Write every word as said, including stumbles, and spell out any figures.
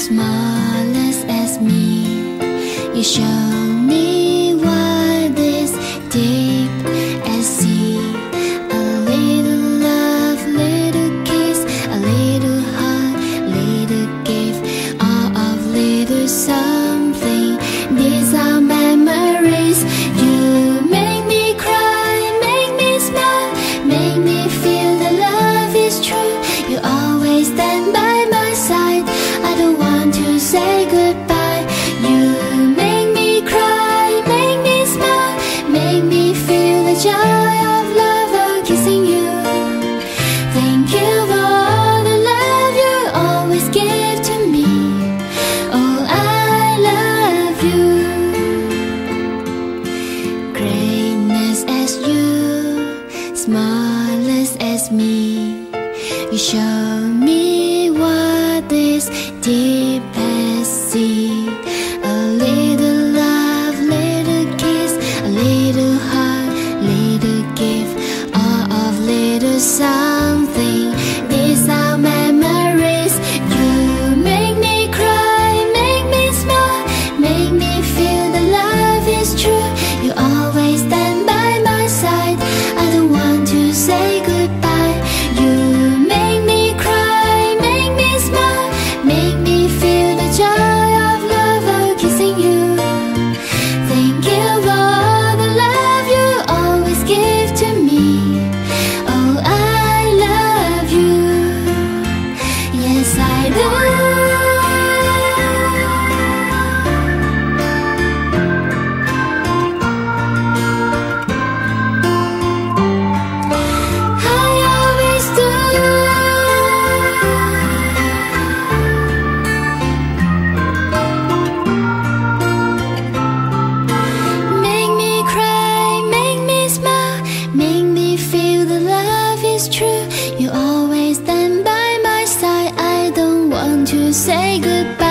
smallest as me. You show me what is deep as sea. A little love, little kiss, a little heart, little gift, all of little something. These are memories. You make me cry, make me smile, make me feel that love is true. You always stand by my side. I don't want to say goodbye. You make me cry, make me smile, make me feel the joy of love of kissing you. Thank you for all the love you always give to me. Oh, I love you. Greatness as you, smallest as me. You show me what is deep as sea. A little love, little kiss, a little heart, little gift, all of little something. These are memories. You make me cry, make me smile, make me feel that love is true. You always stand by my side. I don't want to say goodbye. You make me cry, make me smile, make me feel the joy of love of kissing you. Thank you for all the love you always give to me. Oh, I love you. Yes, I do. True, you always stand by my side. I don't want to say goodbye.